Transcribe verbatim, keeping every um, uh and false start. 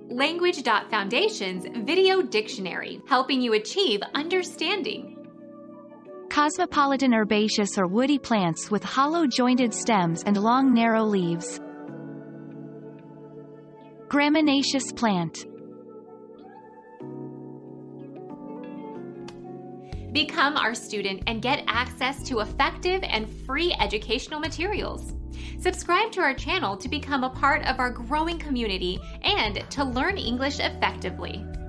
Language Foundation's Video Dictionary, helping you achieve understanding. Cosmopolitan herbaceous or woody plants with hollow-jointed stems and long narrow leaves. Gramineous plant. Become our student and get access to effective and free educational materials. Subscribe to our channel to become a part of our growing community and to learn English effectively.